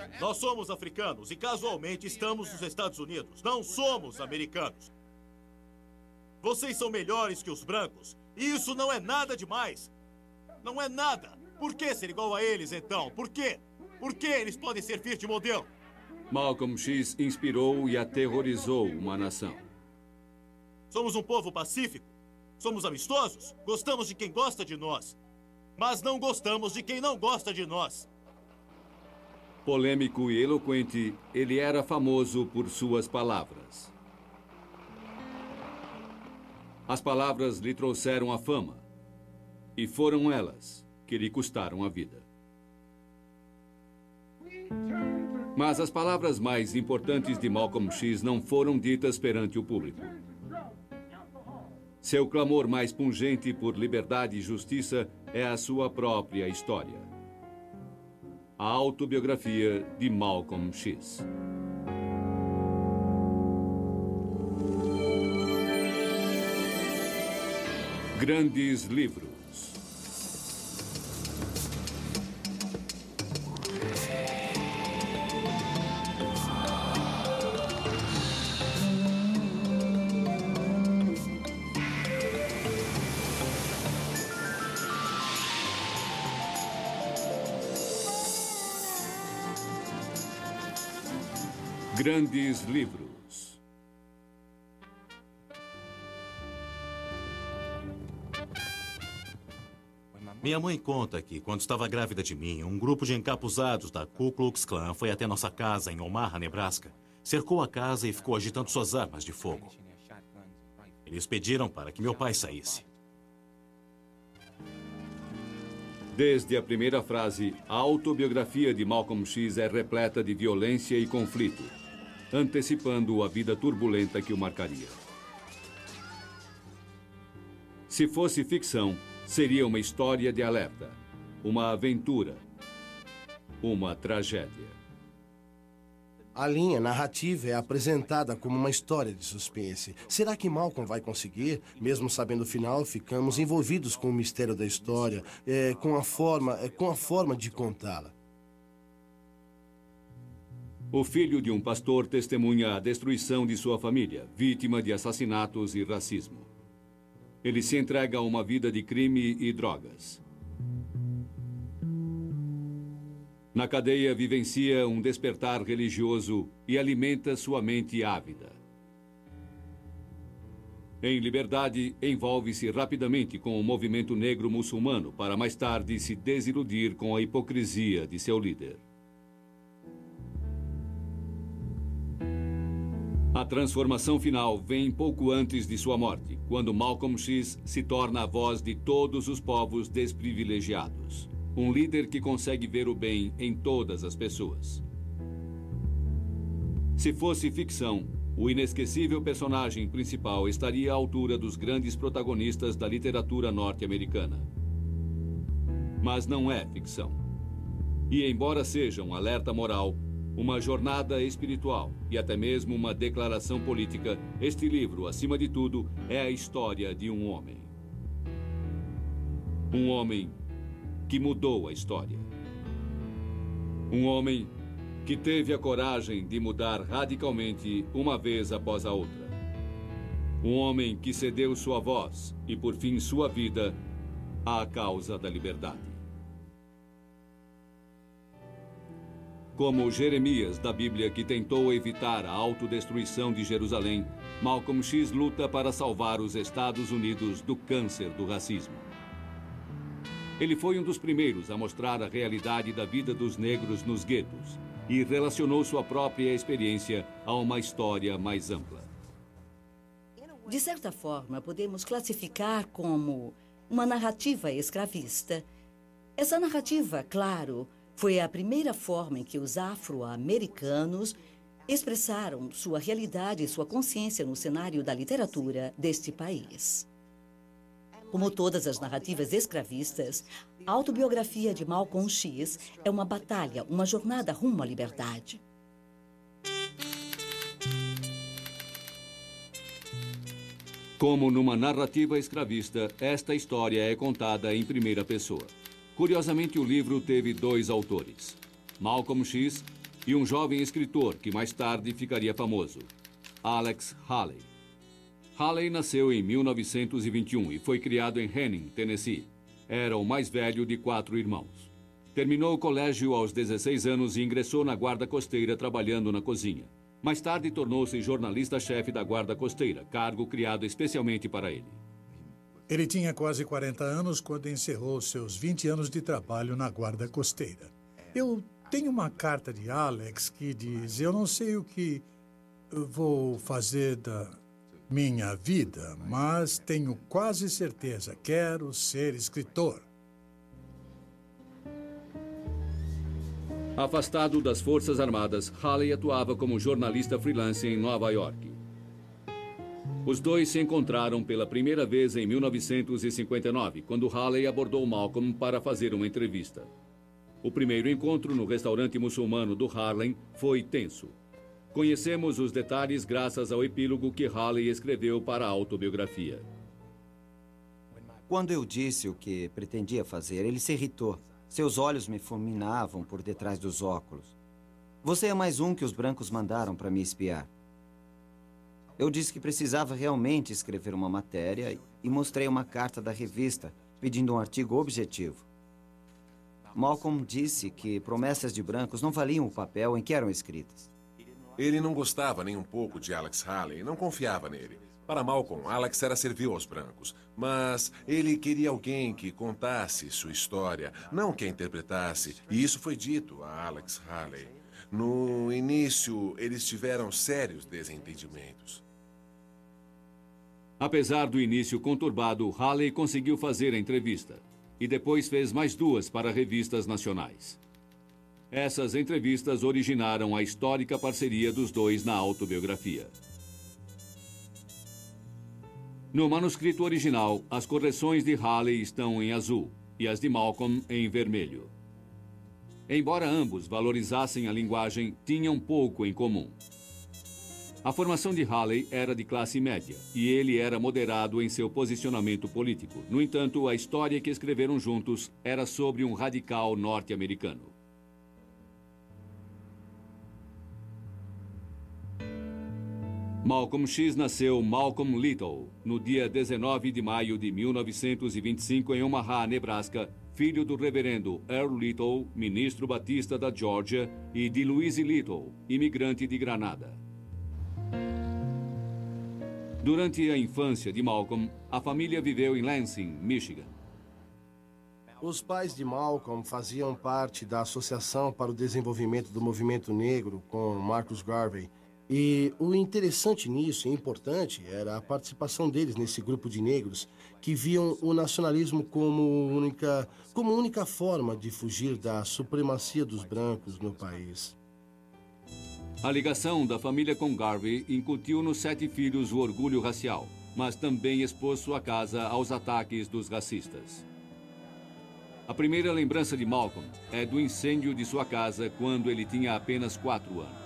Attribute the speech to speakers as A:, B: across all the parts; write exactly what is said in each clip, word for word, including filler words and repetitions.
A: Nós somos africanos e casualmente estamos nos Estados Unidos. Não somos americanos. Vocês são melhores que os brancos. E isso não é nada demais. Não é nada. Por que ser igual a eles, então? Por quê? Por que eles podem servir de modelo?
B: Malcolm X inspirou e aterrorizou uma nação.
A: Somos um povo pacífico. Somos amistosos. Gostamos de quem gosta de nós. Mas não gostamos de quem não gosta de nós.
B: Polêmico e eloquente, ele era famoso por suas palavras. As palavras lhe trouxeram a fama. E foram elas que lhe custaram a vida. Mas as palavras mais importantes de Malcolm X não foram ditas perante o público. Seu clamor mais pungente por liberdade e justiça é a sua própria história. A autobiografia de Malcolm X. Grandes livros. Grandes livros.
A: Minha mãe conta que, quando estava grávida de mim, um grupo de encapuzados da Ku Klux Klan foi até nossa casa em Omaha, Nebraska, cercou a casa e ficou agitando suas armas de fogo. Eles pediram para que meu pai saísse.
B: Desde a primeira frase, a autobiografia de Malcolm X é repleta de violência e conflito, antecipando a vida turbulenta que o marcaria. Se fosse ficção, seria uma história de alerta, uma aventura, uma tragédia.
C: A linha narrativa é apresentada como uma história de suspense. Será que Malcolm vai conseguir? Mesmo sabendo o final, ficamos envolvidos com o mistério da história, é, com a forma, é, com a forma de contá-la.
B: O filho de um pastor testemunha a destruição de sua família, vítima de assassinatos e racismo. Ele se entrega a uma vida de crime e drogas. Na cadeia, vivencia um despertar religioso e alimenta sua mente ávida. Em liberdade, envolve-se rapidamente com o movimento negro muçulmano para mais tarde se desiludir com a hipocrisia de seu líder. A transformação final vem pouco antes de sua morte, quando Malcolm X se torna a voz de todos os povos desprivilegiados. Um líder que consegue ver o bem em todas as pessoas. Se fosse ficção, o inesquecível personagem principal estaria à altura dos grandes protagonistas da literatura norte-americana. Mas não é ficção. E embora seja um alerta moral, uma jornada espiritual e até mesmo uma declaração política, este livro, acima de tudo, é a história de um homem. Um homem que mudou a história. Um homem que teve a coragem de mudar radicalmente uma vez após a outra. Um homem que cedeu sua voz e, por fim, sua vida à causa da liberdade. Como Jeremias da Bíblia, que tentou evitar a autodestruição de Jerusalém, Malcolm X luta para salvar os Estados Unidos do câncer do racismo. Ele foi um dos primeiros a mostrar a realidade da vida dos negros nos guetos e relacionou sua própria experiência a uma história mais ampla.
D: De certa forma, podemos classificar como uma narrativa escravista. Essa narrativa, claro, foi a primeira forma em que os afro-americanos expressaram sua realidade e sua consciência no cenário da literatura deste país. Como todas as narrativas escravistas, a autobiografia de Malcolm X é uma batalha, uma jornada rumo à liberdade.
B: Como numa narrativa escravista, esta história é contada em primeira pessoa. Curiosamente, o livro teve dois autores, Malcolm X e um jovem escritor que mais tarde ficaria famoso, Alex Haley. Haley nasceu em mil novecentos e vinte e um e foi criado em Henning, Tennessee. Era o mais velho de quatro irmãos. Terminou o colégio aos dezesseis anos e ingressou na Guarda Costeira trabalhando na cozinha. Mais tarde tornou-se jornalista-chefe da Guarda Costeira, cargo criado especialmente para ele.
E: Ele tinha quase quarenta anos quando encerrou seus vinte anos de trabalho na Guarda Costeira. Eu tenho uma carta de Alex que diz: eu não sei o que vou fazer da minha vida, mas tenho quase certeza, quero ser escritor.
B: Afastado das Forças Armadas, Haley atuava como jornalista freelance em Nova York. Os dois se encontraram pela primeira vez em mil novecentos e cinquenta e nove, quando Haley abordou Malcolm para fazer uma entrevista. O primeiro encontro no restaurante muçulmano do Harlem foi tenso. Conhecemos os detalhes graças ao epílogo que Haley escreveu para a autobiografia.
F: Quando eu disse o que pretendia fazer, ele se irritou. Seus olhos me fulminavam por detrás dos óculos. Você é mais um que os brancos mandaram para me espiar. Eu disse que precisava realmente escrever uma matéria e mostrei uma carta da revista pedindo um artigo objetivo. Malcolm disse que promessas de brancos não valiam o papel em que eram escritas.
G: Ele não gostava nem um pouco de Alex Haley, não confiava nele. Para Malcolm, Alex era servil aos brancos, mas ele queria alguém que contasse sua história, não que a interpretasse, e isso foi dito a Alex Haley. No início, eles tiveram sérios desentendimentos.
B: Apesar do início conturbado, Haley conseguiu fazer a entrevista e depois fez mais duas para revistas nacionais. Essas entrevistas originaram a histórica parceria dos dois na autobiografia. No manuscrito original, as correções de Haley estão em azul e as de Malcolm em vermelho. Embora ambos valorizassem a linguagem, tinham pouco em comum. A formação de Haley era de classe média e ele era moderado em seu posicionamento político. No entanto, a história que escreveram juntos era sobre um radical norte-americano. Malcolm X nasceu Malcolm Little no dia dezenove de maio de mil novecentos e vinte e cinco em Omaha, Nebraska, filho do reverendo Earl Little, ministro batista da Geórgia, e de Louise Little, imigrante de Granada. Durante a infância de Malcolm, a família viveu em Lansing, Michigan.
C: Os pais de Malcolm faziam parte da Associação para o Desenvolvimento do Movimento Negro com Marcus Garvey. E o interessante nisso, e importante, era a participação deles nesse grupo de negros que viam o nacionalismo como única, como única forma de fugir da supremacia dos brancos no país.
B: A ligação da família com Garvey incutiu nos sete filhos o orgulho racial, mas também expôs sua casa aos ataques dos racistas. A primeira lembrança de Malcolm é do incêndio de sua casa quando ele tinha apenas quatro anos.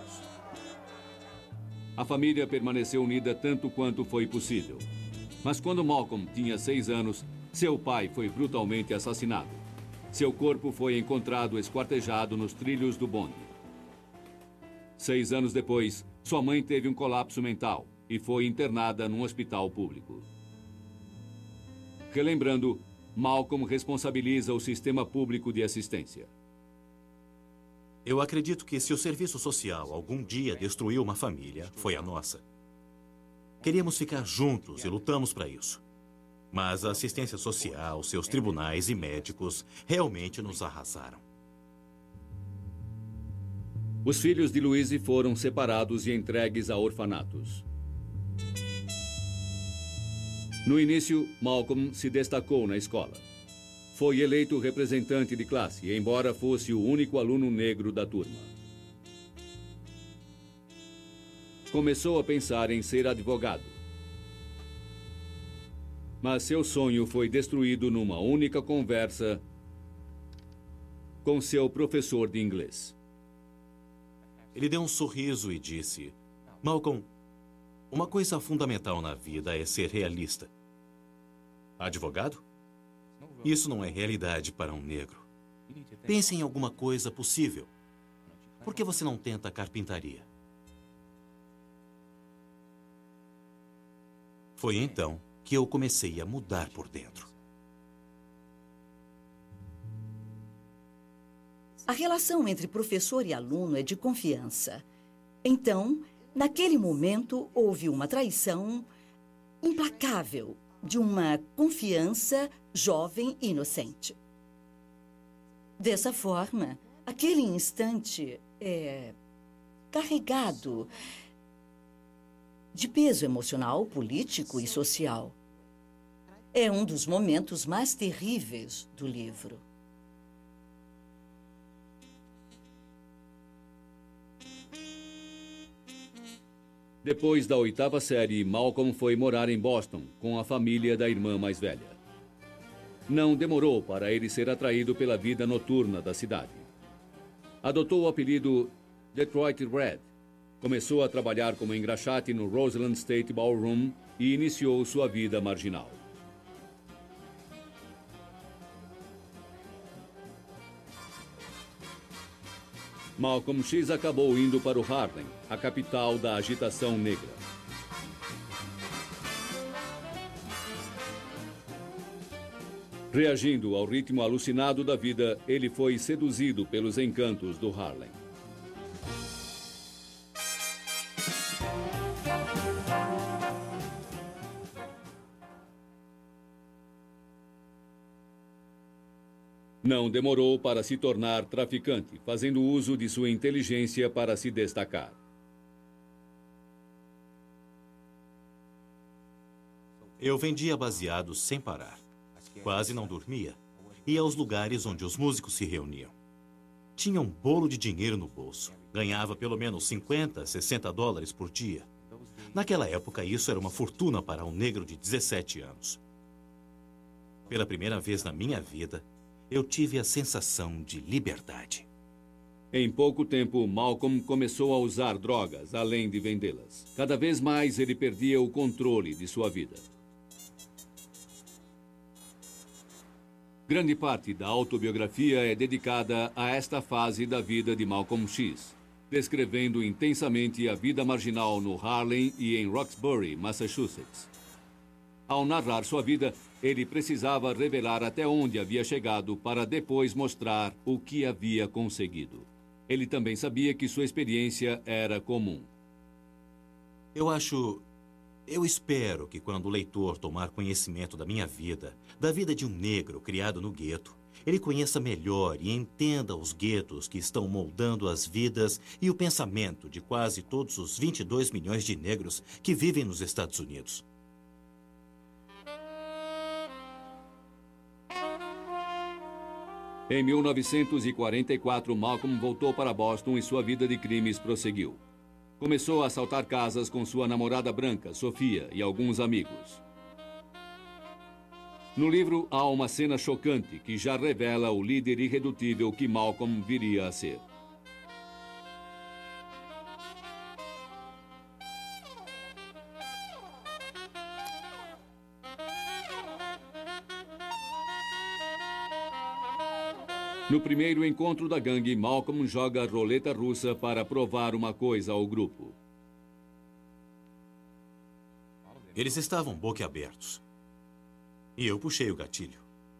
B: A família permaneceu unida tanto quanto foi possível. Mas quando Malcolm tinha seis anos, seu pai foi brutalmente assassinado. Seu corpo foi encontrado esquartejado nos trilhos do bonde. Seis anos depois, sua mãe teve um colapso mental e foi internada num hospital público. Relembrando, Malcolm responsabiliza o sistema público de assistência.
A: Eu acredito que se o serviço social algum dia destruiu uma família, foi a nossa. Queríamos ficar juntos e lutamos para isso. Mas a assistência social, seus tribunais e médicos realmente nos arrasaram.
B: Os filhos de Louise foram separados e entregues a orfanatos. No início, Malcolm se destacou na escola. Foi eleito representante de classe, embora fosse o único aluno negro da turma. Começou a pensar em ser advogado. Mas seu sonho foi destruído numa única conversa com seu professor de inglês.
A: Ele deu um sorriso e disse: Malcolm, uma coisa fundamental na vida é ser realista. Advogado? Isso não é realidade para um negro. Pense em alguma coisa possível.
H: Por que você não tenta carpintaria? Foi então que eu comecei a mudar por dentro.
D: A relação entre professor e aluno é de confiança. Então, naquele momento, houve uma traição implacável de uma confiança jovem e inocente. Dessa forma, aquele instante é carregado de peso emocional, político e social. É um dos momentos mais terríveis do livro.
B: Depois da oitava série, Malcolm foi morar em Boston com a família da irmã mais velha. Não demorou para ele ser atraído pela vida noturna da cidade. Adotou o apelido Detroit Red. Começou a trabalhar como engraxate no Roseland State Ballroom e iniciou sua vida marginal. Malcolm X acabou indo para o Harlem, a capital da agitação negra. Reagindo ao ritmo alucinado da vida, ele foi seduzido pelos encantos do Harlem. Não demorou para se tornar traficante, fazendo uso de sua inteligência para se destacar.
H: Eu vendia baseados sem parar. Quase não dormia. Ia aos lugares onde os músicos se reuniam. Tinha um bolo de dinheiro no bolso. Ganhava pelo menos cinquenta, sessenta dólares por dia. Naquela época, isso era uma fortuna para um negro de dezessete anos. Pela primeira vez na minha vida, eu tive a sensação de liberdade.
B: Em pouco tempo, Malcolm começou a usar drogas, além de vendê-las. Cada vez mais ele perdia o controle de sua vida. Grande parte da autobiografia é dedicada a esta fase da vida de Malcolm X, descrevendo intensamente a vida marginal no Harlem e em Roxbury, Massachusetts. Ao narrar sua vida, ele precisava revelar até onde havia chegado para depois mostrar o que havia conseguido. Ele também sabia que sua experiência era comum.
H: Eu acho... Eu espero que quando o leitor tomar conhecimento da minha vida, da vida de um negro criado no gueto, ele conheça melhor e entenda os guetos que estão moldando as vidas e o pensamento de quase todos os vinte e dois milhões de negros que vivem nos Estados Unidos.
B: Em mil novecentos e quarenta e quatro, Malcolm voltou para Boston e sua vida de crimes prosseguiu. Começou a assaltar casas com sua namorada branca, Sofia, e alguns amigos. No livro, há uma cena chocante que já revela o líder irredutível que Malcolm viria a ser. No primeiro encontro da gangue, Malcolm joga a roleta russa para provar uma coisa ao grupo.
H: Eles estavam boquiabertos. E eu puxei o gatilho.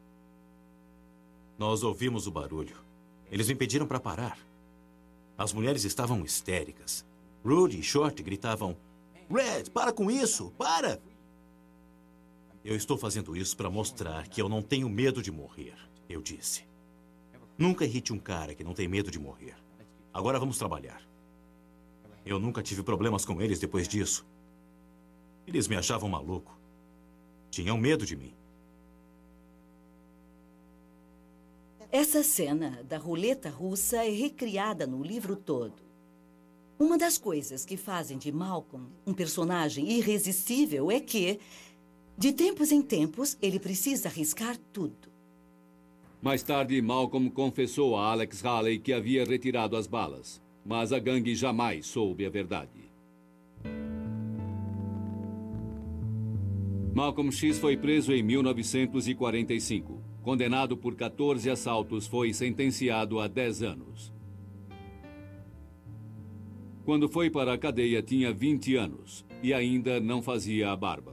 H: Nós ouvimos o barulho. Eles me pediram para parar. As mulheres estavam histéricas. Rudy e Short gritavam: "Red, para com isso! Para!" Eu estou fazendo isso para mostrar que eu não tenho medo de morrer, eu disse. Nunca irrite um cara que não tem medo de morrer. Agora vamos trabalhar. Eu nunca tive problemas com eles depois disso. Eles me achavam maluco. Tinham medo de mim.
D: Essa cena da roleta russa é recriada no livro todo. Uma das coisas que fazem de Malcolm um personagem irresistível é que, de tempos em tempos, ele precisa arriscar tudo.
B: Mais tarde, Malcolm confessou a Alex Haley que havia retirado as balas, mas a gangue jamais soube a verdade. Malcolm X foi preso em mil novecentos e quarenta e cinco. Condenado por quatorze assaltos, foi sentenciado a dez anos. Quando foi para a cadeia, tinha vinte anos e ainda não fazia a barba.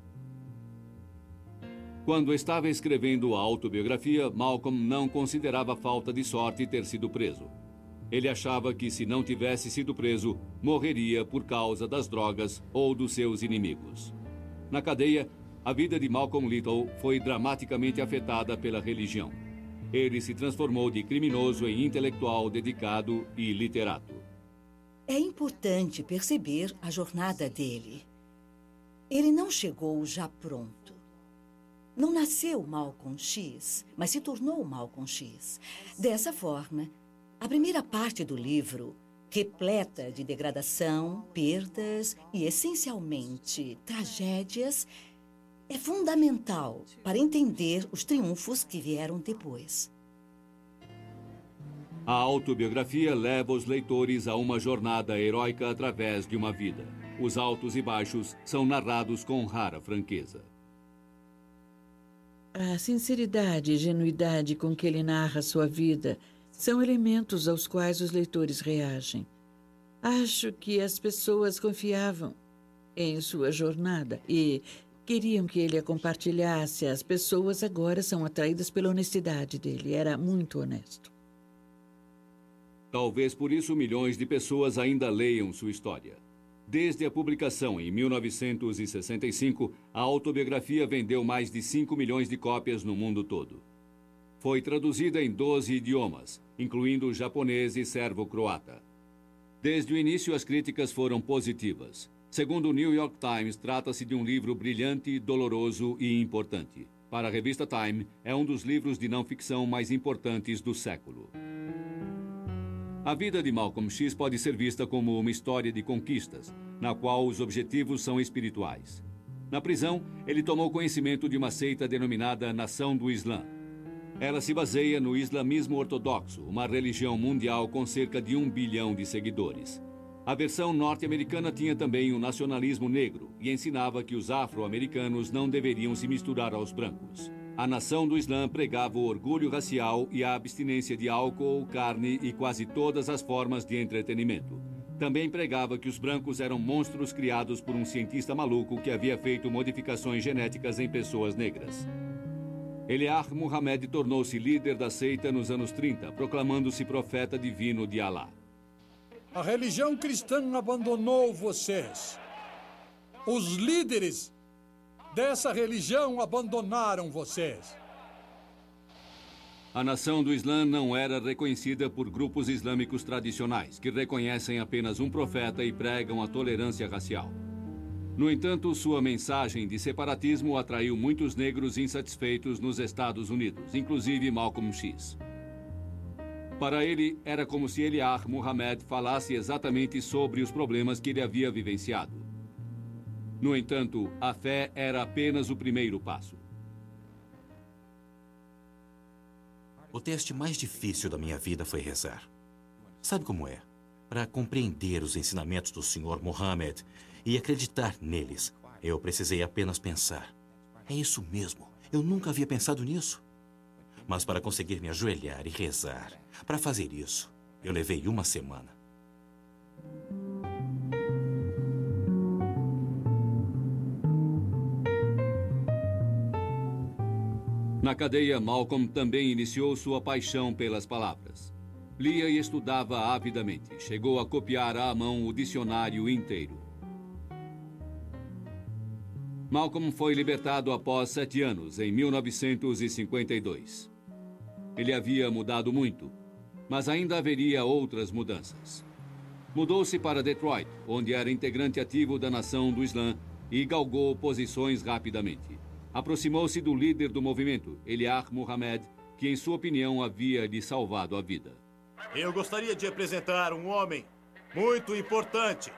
B: Quando estava escrevendo a autobiografia, Malcolm não considerava falta de sorte ter sido preso. Ele achava que, se não tivesse sido preso, morreria por causa das drogas ou dos seus inimigos. Na cadeia, a vida de Malcolm Little foi dramaticamente afetada pela religião. Ele se transformou de criminoso em intelectual dedicado e literato.
D: É importante perceber a jornada dele. Ele não chegou já pronto. Não nasceu Malcolm X, mas se tornou Malcolm X. Dessa forma, a primeira parte do livro, repleta de degradação, perdas e, essencialmente, tragédias, é fundamental para entender os triunfos que vieram depois.
B: A autobiografia leva os leitores a uma jornada heróica através de uma vida. Os altos e baixos são narrados com rara franqueza.
I: A sinceridade e genuidade com que ele narra sua vida são elementos aos quais os leitores reagem. Acho que as pessoas confiavam em sua jornada e queriam que ele a compartilhasse. As pessoas agora são atraídas pela honestidade dele. Era muito honesto.
B: Talvez por isso milhões de pessoas ainda leiam sua história. Desde a publicação em mil novecentos e sessenta e cinco, a autobiografia vendeu mais de cinco milhões de cópias no mundo todo. Foi traduzida em doze idiomas, incluindo japonês e servo-croata. Desde o início, as críticas foram positivas. Segundo o New York Times, trata-se de um livro brilhante, doloroso e importante. Para a revista Time, é um dos livros de não-ficção mais importantes do século. A vida de Malcolm X pode ser vista como uma história de conquistas, na qual os objetivos são espirituais. Na prisão, ele tomou conhecimento de uma seita denominada Nação do Islã. Ela se baseia no islamismo ortodoxo, uma religião mundial com cerca de um bilhão de seguidores. A versão norte-americana tinha também o nacionalismo negro e ensinava que os afro-americanos não deveriam se misturar aos brancos. A Nação do Islã pregava o orgulho racial e a abstinência de álcool, carne e quase todas as formas de entretenimento. Também pregava que os brancos eram monstros criados por um cientista maluco que havia feito modificações genéticas em pessoas negras. Eliah Muhammad tornou-se líder da seita nos anos trinta, proclamando-se profeta divino de Alá.
E: A religião cristã abandonou vocês. Os líderes dessa religião abandonaram vocês.
B: A Nação do Islã não era reconhecida por grupos islâmicos tradicionais, que reconhecem apenas um profeta e pregam a tolerância racial. No entanto, sua mensagem de separatismo atraiu muitos negros insatisfeitos nos Estados Unidos, inclusive Malcolm X. Para ele, era como se Eliah Muhammad falasse exatamente sobre os problemas que ele havia vivenciado. No entanto, a fé era apenas o primeiro passo.
H: O teste mais difícil da minha vida foi rezar. Sabe como é? Para compreender os ensinamentos do senhor Muhammad e acreditar neles, eu precisei apenas pensar. É isso mesmo, eu nunca havia pensado nisso. Mas para conseguir me ajoelhar e rezar, para fazer isso, eu levei uma semana.
B: Na cadeia, Malcolm também iniciou sua paixão pelas palavras. Lia e estudava avidamente. Chegou a copiar à mão o dicionário inteiro. Malcolm foi libertado após sete anos, em mil novecentos e cinquenta e dois. Ele havia mudado muito, mas ainda haveria outras mudanças. Mudou-se para Detroit, onde era integrante ativo da Nação do Islã e galgou posições rapidamente. Aproximou-se do líder do movimento, Eliah Muhammad, que, em sua opinião, havia lhe salvado a vida.
A: Eu gostaria de apresentar um homem muito importante.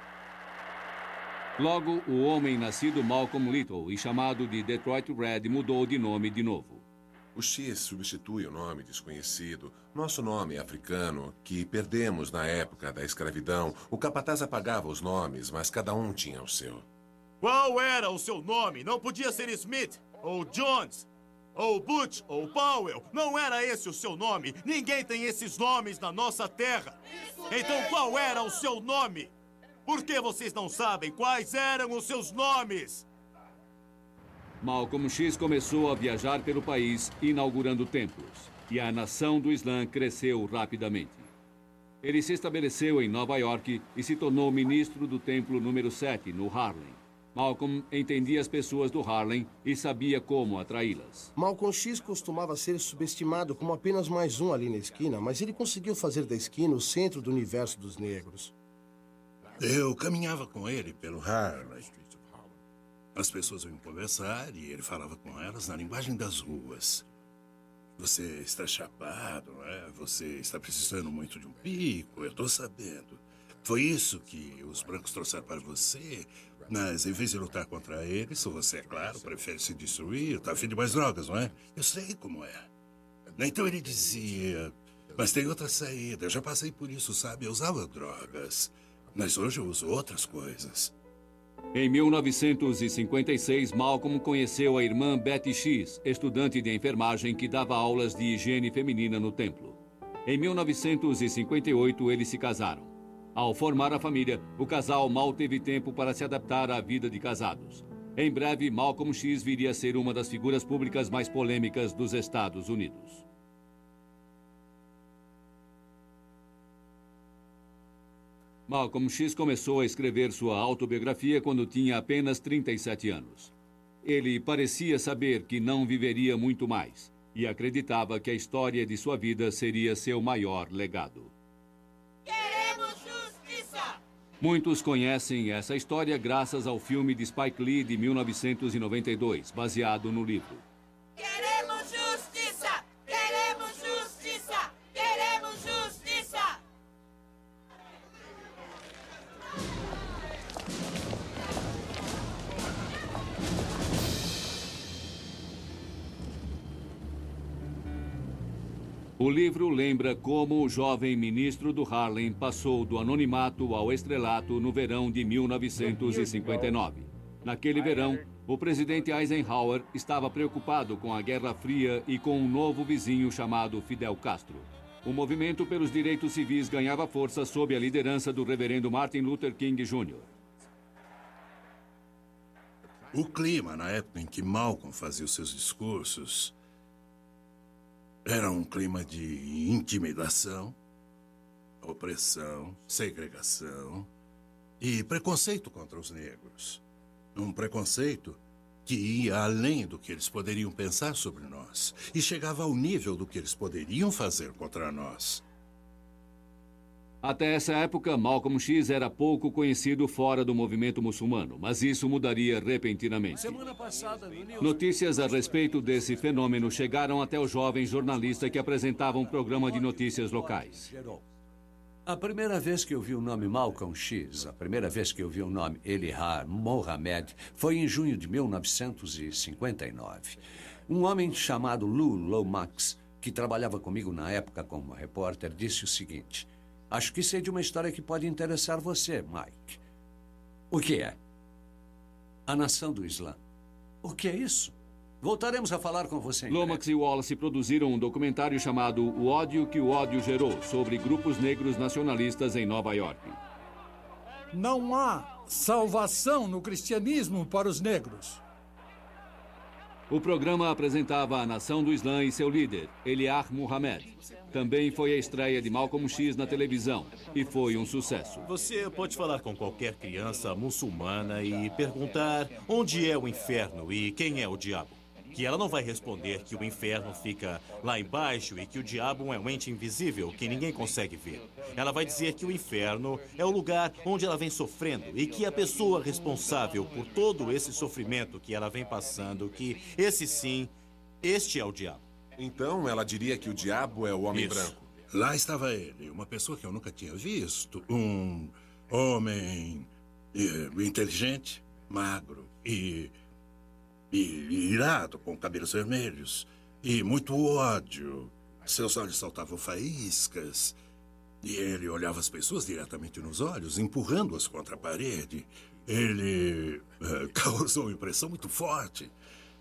B: Logo, o homem nascido Malcolm Little e chamado de Detroit Red mudou de nome de novo.
G: O X substitui o nome desconhecido, nosso nome africano, que perdemos na época da escravidão. O capataz apagava os nomes, mas cada um tinha o seu.
A: Qual era o seu nome? Não podia ser Smith, ou Jones, ou Butch, ou Powell. Não era esse o seu nome. Ninguém tem esses nomes na nossa terra. Então qual era o seu nome? Por que vocês não sabem quais eram os seus nomes?
B: Malcolm X começou a viajar pelo país, inaugurando templos. E a nação do Islã cresceu rapidamente. Ele se estabeleceu em Nova York e se tornou ministro do templo número sete, no Harlem. Malcolm entendia as pessoas do Harlem e sabia como atraí-las.
C: Malcolm X costumava ser subestimado como apenas mais um ali na esquina, mas ele conseguiu fazer da esquina o centro do universo dos negros.
J: Eu caminhava com ele pelo Harlem. As pessoas iam conversar e ele falava com elas na linguagem das ruas. Você está chapado, não é? Você está precisando muito de um pico, eu estou sabendo. Foi isso que os brancos trouxeram para você, mas em vez de lutar contra eles, você, é claro, prefere se destruir, está afim de mais drogas, não é? Eu sei como é. Então ele dizia, mas tem outra saída, eu já passei por isso, sabe? Eu usava drogas, mas hoje eu uso outras coisas.
B: Em mil novecentos e cinquenta e seis, Malcolm conheceu a irmã Betty X, estudante de enfermagem que dava aulas de higiene feminina no templo. Em mil novecentos e cinquenta e oito, eles se casaram. Ao formar a família, o casal mal teve tempo para se adaptar à vida de casados. Em breve, Malcolm X viria a ser uma das figuras públicas mais polêmicas dos Estados Unidos. Malcolm X começou a escrever sua autobiografia quando tinha apenas trinta e sete anos. Ele parecia saber que não viveria muito mais e acreditava que a história de sua vida seria seu maior legado.
K: Queremos justiça!
B: Muitos conhecem essa história graças ao filme de Spike Lee de mil novecentos e noventa e dois, baseado no livro.
K: Queremos justiça! Queremos justiça! Queremos justiça!
B: O livro lembra como o jovem ministro do Harlem passou do anonimato ao estrelato no verão de mil novecentos e cinquenta e nove. Naquele verão, o presidente Eisenhower estava preocupado com a Guerra Fria e com um novo vizinho chamado Fidel Castro. O movimento pelos direitos civis ganhava força sob a liderança do reverendo Martin Luther King Júnior
J: O clima na época em que Malcolm fazia os seus discursos era um clima de intimidação, opressão, segregação e preconceito contra os negros. Um preconceito que ia além do que eles poderiam pensar sobre nós e chegava ao nível do que eles poderiam fazer contra nós.
B: Até essa época, Malcolm X era pouco conhecido fora do movimento muçulmano, mas isso mudaria repentinamente. Notícias a respeito desse fenômeno chegaram até o jovem jornalista que apresentava um programa de notícias locais.
L: A primeira vez que eu vi o nome Malcolm X, a primeira vez que eu vi o nome Elijah Muhammad, foi em junho de mil novecentos e cinquenta e nove. Um homem chamado Lou Lomax, que trabalhava comigo na época como repórter, disse o seguinte: acho que sei de uma história que pode interessar você, Mike. O que é? A nação do Islã. O que é isso? Voltaremos a falar com você em
B: Lomax breve. E Wallace produziram um documentário chamado O Ódio que o Ódio Gerou, sobre grupos negros nacionalistas em Nova York.
E: Não há salvação no cristianismo para os negros.
B: O programa apresentava a nação do Islã e seu líder, Elijah Muhammad. Também foi a estreia de Malcolm X na televisão e foi um sucesso.
A: Você pode falar com qualquer criança muçulmana e perguntar onde é o inferno e quem é o diabo. Que ela não vai responder que o inferno fica lá embaixo e que o diabo é um ente invisível que ninguém consegue ver. Ela vai dizer que o inferno é o lugar onde ela vem sofrendo e que a pessoa responsável por todo esse sofrimento que ela vem passando, que esse sim, este é o diabo.
G: Então ela diria que o diabo é o homem
A: Isso.
G: branco.
J: Lá estava ele, uma pessoa que eu nunca tinha visto. Um homem eh, inteligente, magro e... E irado, com cabelos vermelhos, e muito ódio. Seus olhos saltavam faíscas, e ele olhava as pessoas diretamente nos olhos, empurrando-as contra a parede. Ele uh, causou uma impressão muito forte.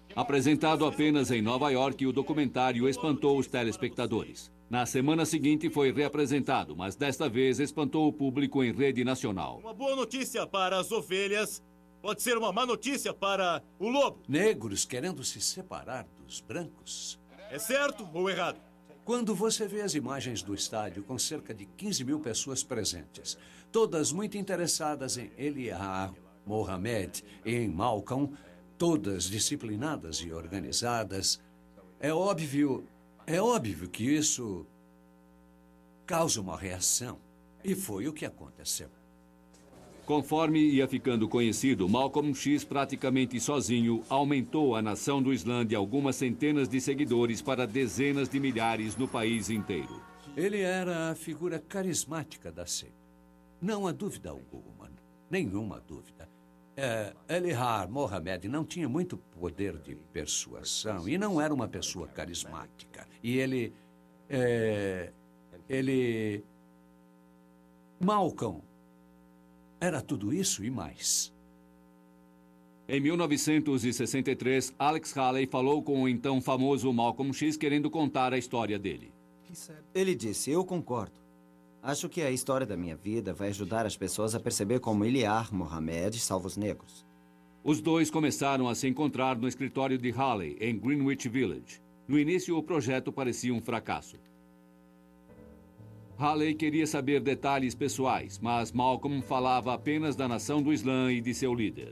B: Apresentado apenas em Nova York, o documentário espantou os telespectadores. Na semana seguinte foi reapresentado, mas desta vez espantou o público em rede nacional.
A: Uma boa notícia para as ovelhas pode ser uma má notícia para o lobo.
L: Negros querendo se separar dos brancos.
A: É certo ou errado?
L: Quando você vê as imagens do estádio com cerca de quinze mil pessoas presentes, todas muito interessadas em Elijah Muhammad e em Malcolm, todas disciplinadas e organizadas, é óbvio, é óbvio que isso causa uma reação. E foi o que aconteceu.
B: Conforme ia ficando conhecido, Malcolm X, praticamente sozinho, aumentou a nação do Islã de algumas centenas de seguidores para dezenas de milhares no país inteiro.
L: Ele era a figura carismática da seita. Não há dúvida alguma, nenhuma dúvida. É, Elijah Muhammad não tinha muito poder de persuasão e não era uma pessoa carismática. E ele... É, ele... Malcolm era tudo isso e mais.
B: Em mil novecentos e sessenta e três, Alex Haley falou com o então famoso Malcolm X querendo contar a história dele.
F: Ele disse, eu concordo. Acho que a história da minha vida vai ajudar as pessoas a perceber como Elijah Muhammad salva os negros.
B: Os dois começaram a se encontrar no escritório de Haley, em Greenwich Village. No início, o projeto parecia um fracasso. Haley queria saber detalhes pessoais, mas Malcolm falava apenas da nação do Islã e de seu líder.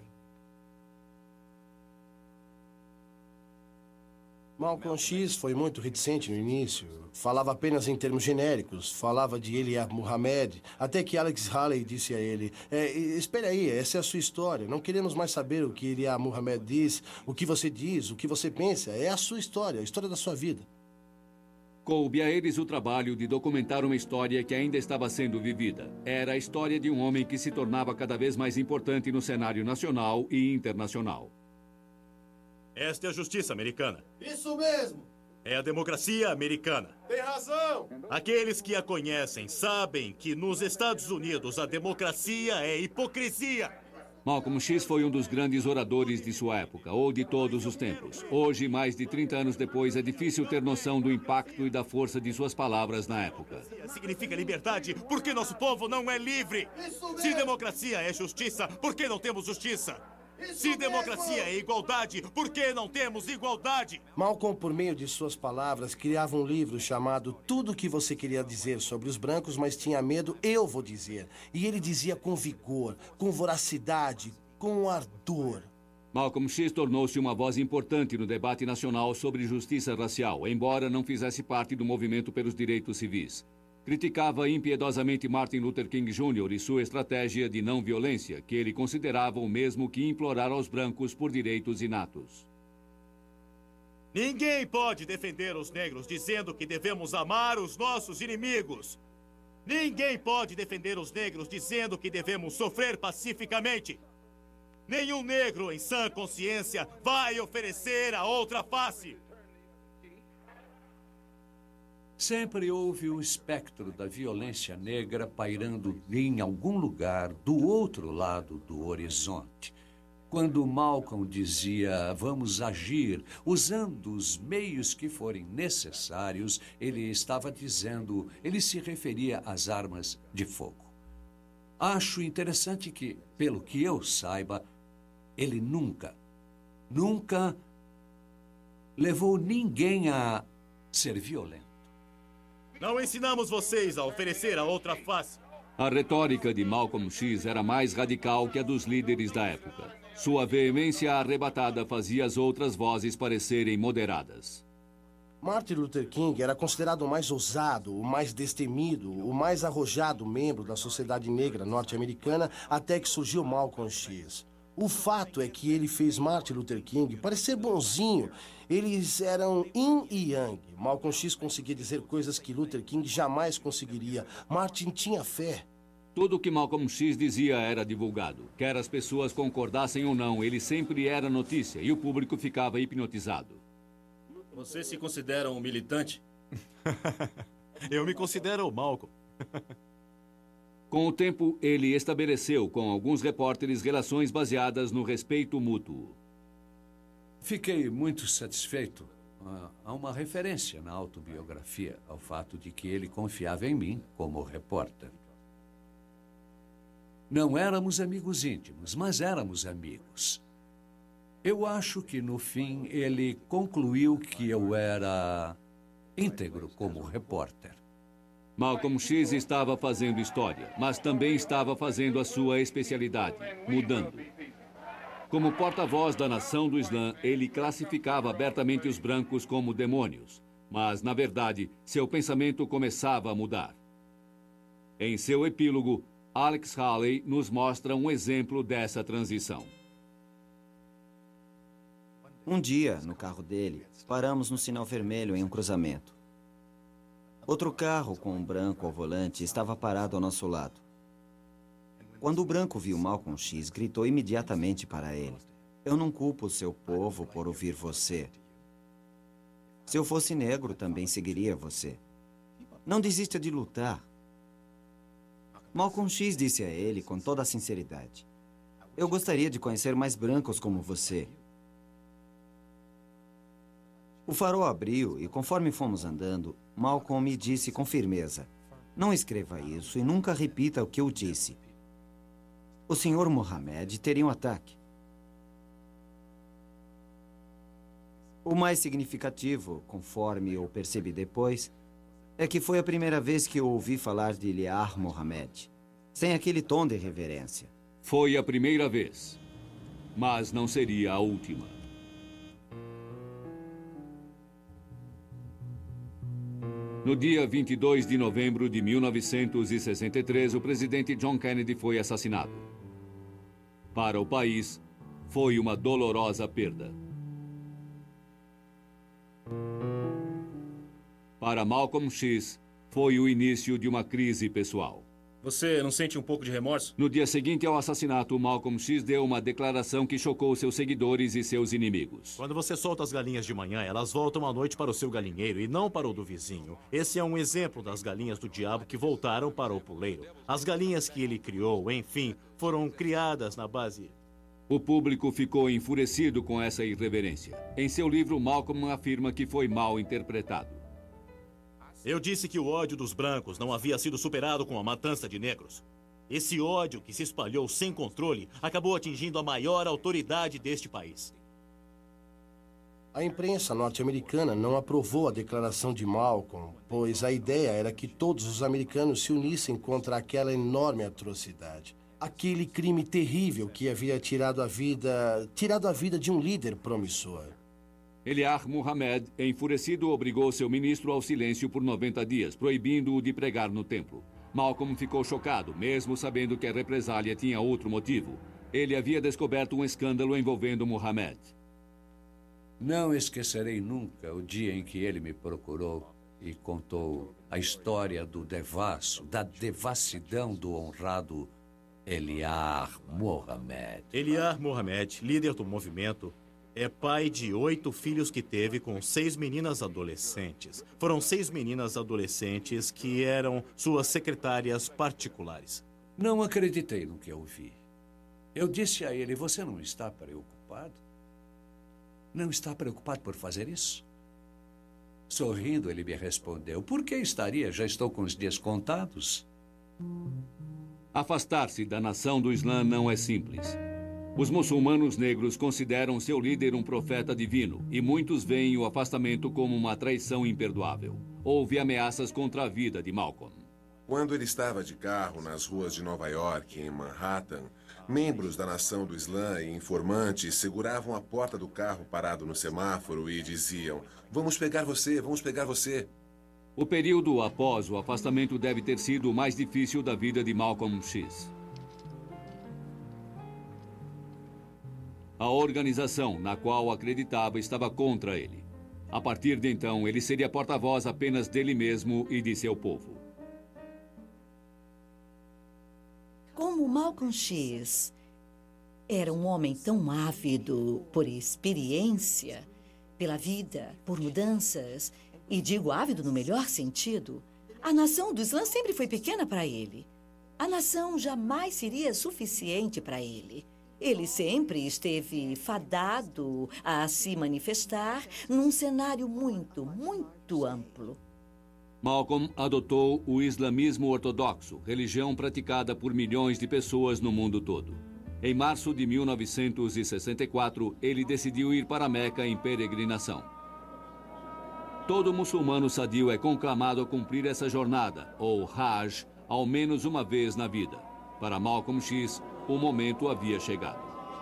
C: Malcolm X foi muito reticente no início. Falava apenas em termos genéricos. Falava de Elijah Muhammad. Até que Alex Haley disse a ele, é, espere aí, essa é a sua história. Não queremos mais saber o que Elijah Muhammad diz, o que você diz, o que você pensa. É a sua história, a história da sua vida.
B: Coube a eles o trabalho de documentar uma história que ainda estava sendo vivida. Era a história de um homem que se tornava cada vez mais importante no cenário nacional e internacional.
A: Esta é a justiça americana.
C: Isso mesmo!
A: É a democracia americana.
C: Tem razão!
A: Aqueles que a conhecem sabem que nos Estados Unidos a democracia é hipocrisia.
B: Malcolm X foi um dos grandes oradores de sua época, ou de todos os tempos. Hoje, mais de trinta anos depois, é difícil ter noção do impacto e da força de suas palavras na época.
A: Significa liberdade porque nosso povo não é livre. Se democracia é justiça, por que não temos justiça? Se democracia é igualdade, por que não temos igualdade?
C: Malcolm, por meio de suas palavras, criava um livro chamado Tudo o que você queria dizer sobre os brancos, mas tinha medo, eu vou dizer. E ele dizia com vigor, com voracidade, com ardor.
B: Malcolm X tornou-se uma voz importante no debate nacional sobre justiça racial, embora não fizesse parte do movimento pelos direitos civis. Criticava impiedosamente Martin Luther King Júnior e sua estratégia de não violência, que ele considerava o mesmo que implorar aos brancos por direitos inatos.
A: Ninguém pode defender os negros dizendo que devemos amar os nossos inimigos. Ninguém pode defender os negros dizendo que devemos sofrer pacificamente. Nenhum negro em sã consciência vai oferecer a outra face.
L: Sempre houve o espectro da violência negra pairando em algum lugar do outro lado do horizonte. Quando Malcolm dizia, vamos agir, usando os meios que forem necessários, ele estava dizendo, ele se referia às armas de fogo. Acho interessante que, pelo que eu saiba, ele nunca, nunca levou ninguém a ser violento.
A: Não ensinamos vocês a oferecer a outra face.
B: A retórica de Malcolm X era mais radical que a dos líderes da época. Sua veemência arrebatada fazia as outras vozes parecerem moderadas.
C: Martin Luther King era considerado o mais ousado, o mais destemido, o mais arrojado membro da sociedade negra norte-americana até que surgiu Malcolm X. O fato é que ele fez Martin Luther King parecer bonzinho. Eles eram yin e yang. Malcolm X conseguia dizer coisas que Luther King jamais conseguiria. Martin tinha fé.
B: Tudo o que Malcolm X dizia era divulgado. Quer as pessoas concordassem ou não, ele sempre era notícia e o público ficava hipnotizado.
M: Você se considera um militante?
A: Eu me considero o Malcolm.
B: Com o tempo, ele estabeleceu com alguns repórteres relações baseadas no respeito mútuo.
L: Fiquei muito satisfeito. Há uma referência na autobiografia ao fato de que ele confiava em mim como repórter. Não éramos amigos íntimos, mas éramos amigos. Eu acho que, no fim, ele concluiu que eu era íntegro como repórter.
B: Malcolm X estava fazendo história, mas também estava fazendo a sua especialidade, mudando. Como porta-voz da nação do Islã, ele classificava abertamente os brancos como demônios. Mas, na verdade, seu pensamento começava a mudar. Em seu epílogo, Alex Haley nos mostra um exemplo dessa transição.
F: Um dia, no carro dele, paramos no sinal vermelho em um cruzamento. Outro carro com um branco ao volante estava parado ao nosso lado. Quando o branco viu Malcolm X, gritou imediatamente para ele: "Eu não culpo o seu povo por ouvir você. Se eu fosse negro, também seguiria você. Não desista de lutar." Malcolm X disse a ele com toda a sinceridade: "Eu gostaria de conhecer mais brancos como você." O farol abriu e, conforme fomos andando, Malcolm me disse com firmeza: "Não escreva isso e nunca repita o que eu disse. O senhor Mohammed teria um ataque." O mais significativo, conforme eu percebi depois, é que foi a primeira vez que eu ouvi falar de Iliar Mohammed, sem aquele tom de reverência.
B: Foi a primeira vez, mas não seria a última. No dia vinte e dois de novembro de mil novecentos e sessenta e três, o presidente John Kennedy foi assassinado. Para o país, foi uma dolorosa perda. Para Malcolm X, foi o início de uma crise pessoal.
M: Você não sente um pouco de remorso?
B: No dia seguinte ao assassinato, Malcolm X deu uma declaração que chocou seus seguidores e seus inimigos.
A: Quando você solta as galinhas de manhã, elas voltam à noite para o seu galinheiro e não para o do vizinho. Esse é um exemplo das galinhas do diabo que voltaram para o puleiro. As galinhas que ele criou, enfim, foram criadas na base...
B: O público ficou enfurecido com essa irreverência. Em seu livro, Malcolm afirma que foi mal interpretado.
A: Eu disse que o ódio dos brancos não havia sido superado com a matança de negros. Esse ódio que se espalhou sem controle acabou atingindo a maior autoridade deste país.
C: A imprensa norte-americana não aprovou a declaração de Malcolm, pois a ideia era que todos os americanos se unissem contra aquela enorme atrocidade. Aquele crime terrível que havia tirado a vida, tirado a vida de um líder promissor.
B: Iliar Muhammad, enfurecido, obrigou seu ministro ao silêncio por noventa dias, proibindo-o de pregar no templo. Malcolm ficou chocado, mesmo sabendo que a represália tinha outro motivo. Ele havia descoberto um escândalo envolvendo Muhammad.
L: Não esquecerei nunca o dia em que ele me procurou e contou a história do devasso, da devassidão do honrado Iliar Muhammad.
A: Iliar Muhammad, líder do movimento, é pai de oito filhos que teve com seis meninas adolescentes. Foram seis meninas adolescentes que eram suas secretárias particulares.
L: Não acreditei no que eu vi. Eu disse a ele: "Você não está preocupado? Não está preocupado por fazer isso?" Sorrindo, ele me respondeu: "Por que estaria? Já estou com os dias contados."
B: Afastar-se da nação do Islã não é simples. Os muçulmanos negros consideram seu líder um profeta divino e muitos veem o afastamento como uma traição imperdoável. Houve ameaças contra a vida de Malcolm.
G: Quando ele estava de carro nas ruas de Nova York, em Manhattan, membros da nação do Islã e informantes seguravam a porta do carro parado no semáforo e diziam: "Vamos pegar você, vamos pegar você."
B: O período após o afastamento deve ter sido o mais difícil da vida de Malcolm X. A organização na qual acreditava estava contra ele. A partir de então, ele seria porta-voz apenas dele mesmo e de seu povo.
D: Como Malcolm X era um homem tão ávido por experiência, pela vida, por mudanças, e digo ávido no melhor sentido, a nação do Islã sempre foi pequena para ele. A nação jamais seria suficiente para ele. Ele sempre esteve fadado a se manifestar num cenário muito, muito amplo.
B: Malcolm adotou o islamismo ortodoxo, religião praticada por milhões de pessoas no mundo todo. Em março de mil novecentos e sessenta e quatro, ele decidiu ir para Meca em peregrinação. Todo muçulmano sadio é conclamado a cumprir essa jornada, ou Hajj, ao menos uma vez na vida. Para Malcolm X, o momento havia chegado.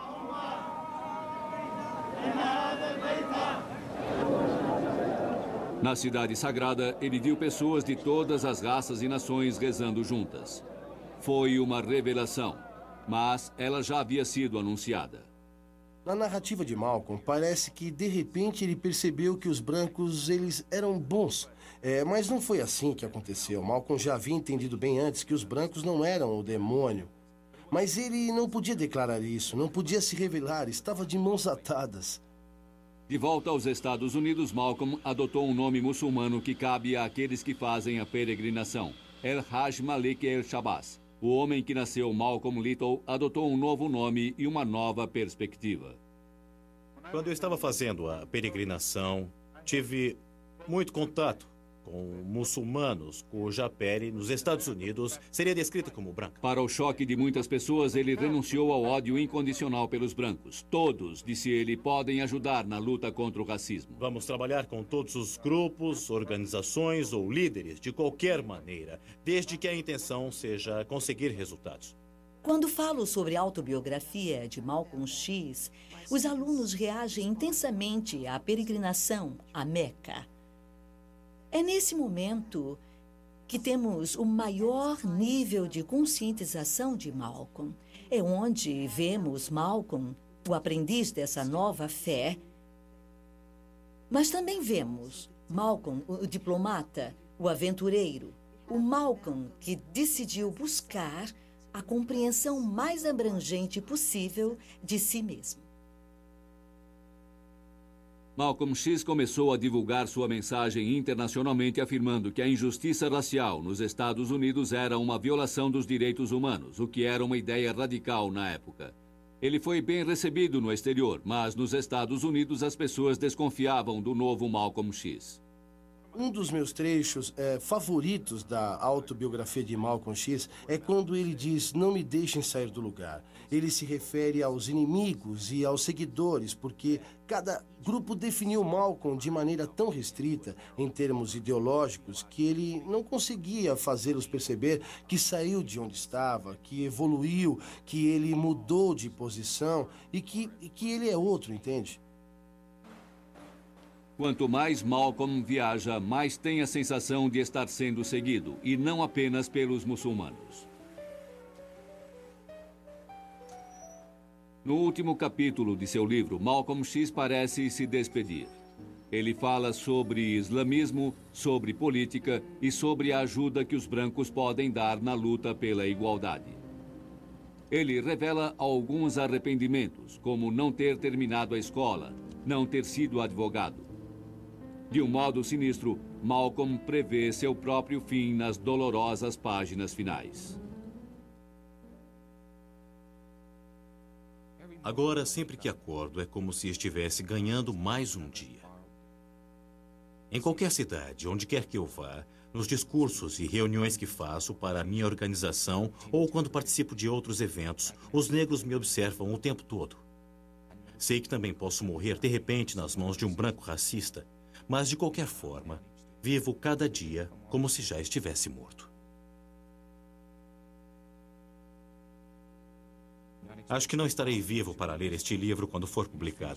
B: Na cidade sagrada, ele viu pessoas de todas as raças e nações rezando juntas. Foi uma revelação, mas ela já havia sido anunciada.
C: Na narrativa de Malcolm, parece que, de repente, ele percebeu que os brancos, eles eram bons. É, mas não foi assim que aconteceu. Malcolm já havia entendido bem antes que os brancos não eram o demônio. Mas ele não podia declarar isso, não podia se revelar, estava de mãos atadas.
B: De volta aos Estados Unidos, Malcolm adotou um nome muçulmano que cabe àqueles que fazem a peregrinação, El-Hajj Malik El-Shabazz. O homem que nasceu Malcolm Little adotou um novo nome e uma nova perspectiva.
A: Quando eu estava fazendo a peregrinação, tive muito contato com muçulmanos cuja pele nos Estados Unidos seria descrita como branca.
B: Para o choque de muitas pessoas, ele renunciou ao ódio incondicional pelos brancos. Todos, disse ele, podem ajudar na luta contra o racismo.
A: Vamos trabalhar com todos os grupos, organizações ou líderes de qualquer maneira, desde que a intenção seja conseguir resultados.
D: Quando falo sobre a autobiografia de Malcolm X, os alunos reagem intensamente à peregrinação a Meca. É nesse momento que temos o maior nível de conscientização de Malcolm. É onde vemos Malcolm, o aprendiz dessa nova fé, mas também vemos Malcolm, o diplomata, o aventureiro, o Malcolm que decidiu buscar a compreensão mais abrangente possível de si mesmo.
B: Malcolm X começou a divulgar sua mensagem internacionalmente, afirmando que a injustiça racial nos Estados Unidos era uma violação dos direitos humanos, o que era uma ideia radical na época. Ele foi bem recebido no exterior, mas nos Estados Unidos as pessoas desconfiavam do novo Malcolm X.
C: Um dos meus trechos é, favoritos da autobiografia de Malcolm X é quando ele diz: "Não me deixem sair do lugar". Ele se refere aos inimigos e aos seguidores, porque cada grupo definiu Malcolm de maneira tão restrita, em termos ideológicos, que ele não conseguia fazê-los perceber que saiu de onde estava, que evoluiu, que ele mudou de posição e que, e que ele é outro, entende?
B: Quanto mais Malcolm viaja, mais tem a sensação de estar sendo seguido, e não apenas pelos muçulmanos. No último capítulo de seu livro, Malcolm X parece se despedir. Ele fala sobre islamismo, sobre política e sobre a ajuda que os brancos podem dar na luta pela igualdade. Ele revela alguns arrependimentos, como não ter terminado a escola, não ter sido advogado. De um modo sinistro, Malcolm prevê seu próprio fim nas dolorosas páginas finais.
A: Agora, sempre que acordo, é como se estivesse ganhando mais um dia. Em qualquer cidade, onde quer que eu vá, nos discursos e reuniões que faço para a minha organização ou quando participo de outros eventos, os negros me observam o tempo todo. Sei que também posso morrer de repente nas mãos de um branco racista, mas de qualquer forma, vivo cada dia como se já estivesse morto. Acho que não estarei vivo para ler este livro quando for publicado.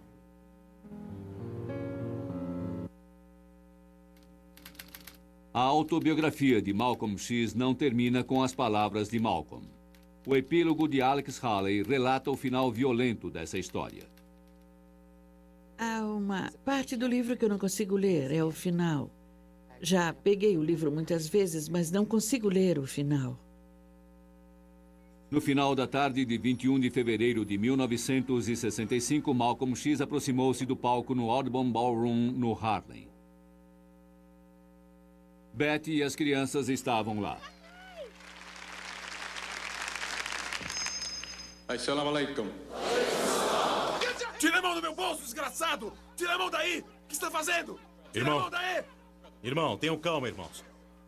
B: A autobiografia de Malcolm X não termina com as palavras de Malcolm. O epílogo de Alex Haley relata o final violento dessa história.
I: Há uma parte do livro que eu não consigo ler, é o final. Já peguei o livro muitas vezes, mas não consigo ler o final.
B: No final da tarde de vinte e um de fevereiro de mil novecentos e sessenta e cinco, Malcolm X aproximou-se do palco no Audubon Ballroom, no Harlem. Betty e as crianças estavam lá.
N: Assalamu alaikum.
O: Tira a mão do meu bolso, desgraçado! Tira a mão daí! O que está fazendo? Tira
A: Irmão.
O: a mão daí!
A: Irmão, tenham calma, irmãos.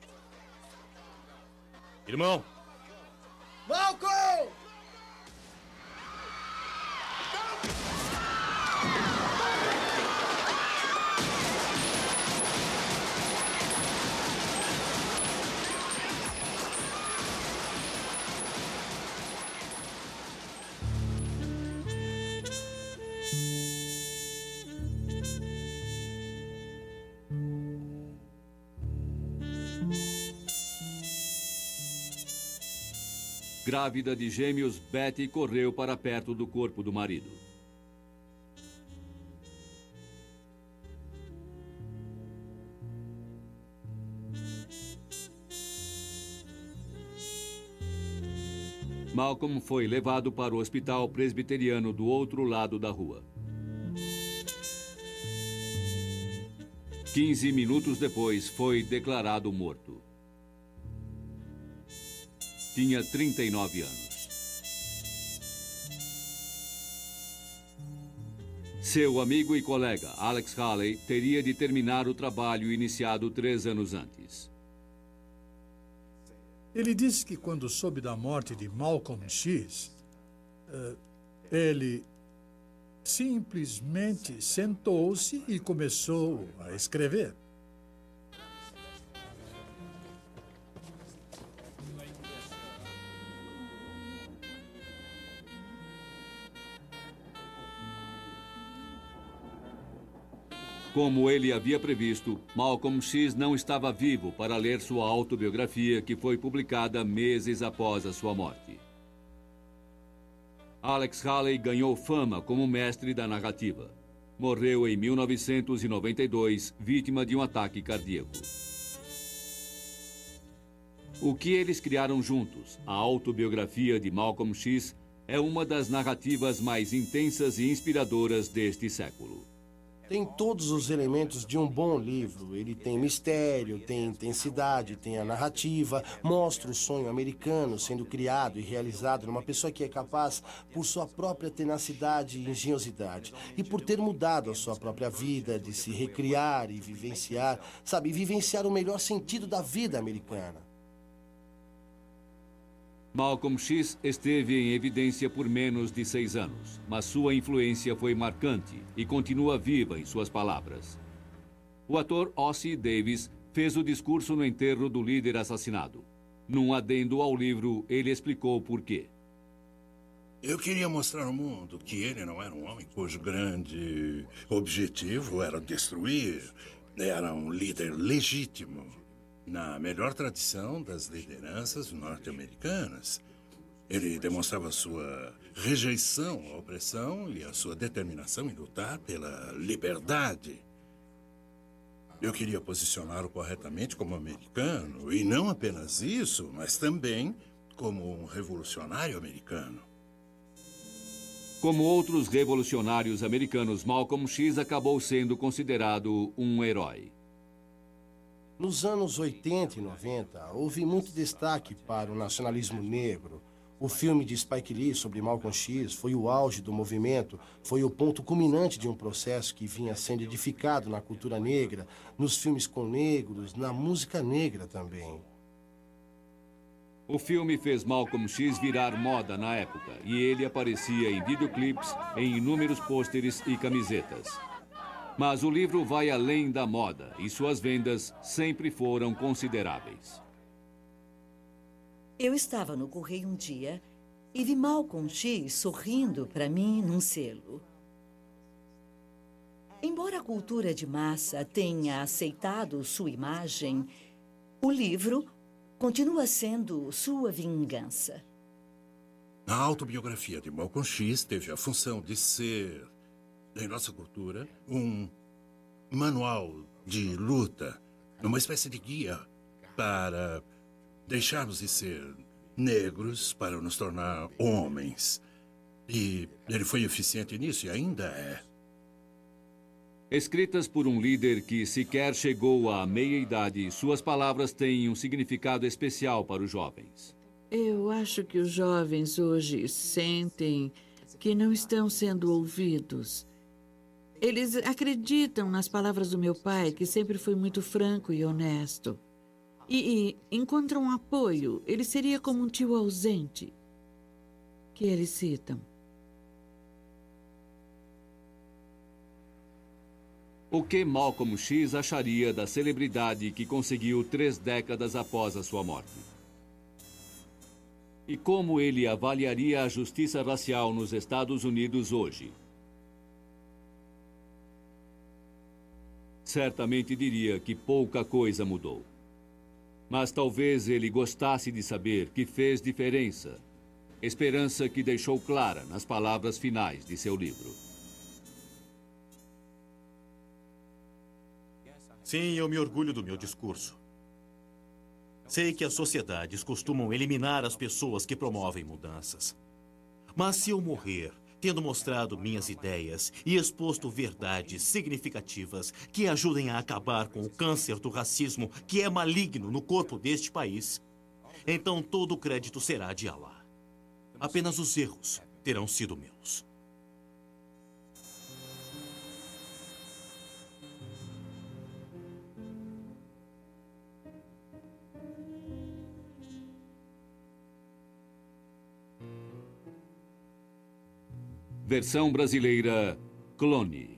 A: Irmão!
C: Malcolm!
B: Grávida de gêmeos, Betty correu para perto do corpo do marido. Malcolm foi levado para o hospital presbiteriano do outro lado da rua. Quinze minutos depois, foi declarado morto. Tinha trinta e nove anos. Seu amigo e colega, Alex Haley, teria de terminar o trabalho iniciado três anos antes.
E: Ele disse que quando soube da morte de Malcolm X, uh, ele simplesmente sentou-se e começou a escrever.
B: Como ele havia previsto, Malcolm X não estava vivo para ler sua autobiografia, que foi publicada meses após a sua morte. Alex Haley ganhou fama como mestre da narrativa. Morreu em mil novecentos e noventa e dois, vítima de um ataque cardíaco. O que eles criaram juntos, a autobiografia de Malcolm X, é uma das narrativas mais intensas e inspiradoras deste século.
C: Tem todos os elementos de um bom livro. Ele tem mistério, tem intensidade, tem a narrativa, mostra o sonho americano sendo criado e realizado numa pessoa que é capaz, por sua própria tenacidade e engenhosidade, e por ter mudado a sua própria vida, de se recriar e vivenciar, sabe, vivenciar o melhor sentido da vida americana.
B: Malcolm X esteve em evidência por menos de seis anos, mas sua influência foi marcante e continua viva em suas palavras. O ator Ossie Davis fez o discurso no enterro do líder assassinado. Num adendo ao livro, ele explicou por quê.
J: Eu queria mostrar ao mundo que ele não era um homem cujo grande objetivo era destruir. Era um líder legítimo, na melhor tradição das lideranças norte-americanas. Ele demonstrava sua rejeição à opressão e a sua determinação em lutar pela liberdade. Eu queria posicioná-lo corretamente como americano, e não apenas isso, mas também como um revolucionário americano.
B: Como outros revolucionários americanos, Malcolm X acabou sendo considerado um herói.
C: Nos anos oitenta e noventa, houve muito destaque para o nacionalismo negro. O filme de Spike Lee sobre Malcolm X foi o auge do movimento, foi o ponto culminante de um processo que vinha sendo edificado na cultura negra, nos filmes com negros, na música negra também.
B: O filme fez Malcolm X virar moda na época, e ele aparecia em videoclipes, em inúmeros pôsteres e camisetas. Mas o livro vai além da moda e suas vendas sempre foram consideráveis.
D: Eu estava no correio um dia e vi Malcolm X sorrindo para mim num selo. Embora a cultura de massa tenha aceitado sua imagem, o livro continua sendo sua vingança.
J: A autobiografia de Malcolm X teve a função de ser, em nossa cultura, um manual de luta, uma espécie de guia para deixarmos de ser negros para nos tornar homens. E ele foi eficiente nisso e ainda é.
B: Escritas por um líder que sequer chegou à meia-idade, suas palavras têm um significado especial para os jovens.
I: Eu acho que os jovens hoje sentem que não estão sendo ouvidos. Eles acreditam nas palavras do meu pai, que sempre foi muito franco e honesto. E, e encontram apoio. Ele seria como um tio ausente, que eles citam.
B: O que Malcolm X acharia da celebridade que conseguiu três décadas após a sua morte? E como ele avaliaria a justiça racial nos Estados Unidos hoje? Certamente diria que pouca coisa mudou. Mas talvez ele gostasse de saber que fez diferença. Esperança que deixou clara nas palavras finais de seu livro.
A: Sim, eu me orgulho do meu discurso. Sei que as sociedades costumam eliminar as pessoas que promovem mudanças. Mas se eu morrer, tendo mostrado minhas ideias e exposto verdades significativas que ajudem a acabar com o câncer do racismo que é maligno no corpo deste país, então todo o crédito será de Allah. Apenas os erros terão sido meus.
B: Versão brasileira, Clone.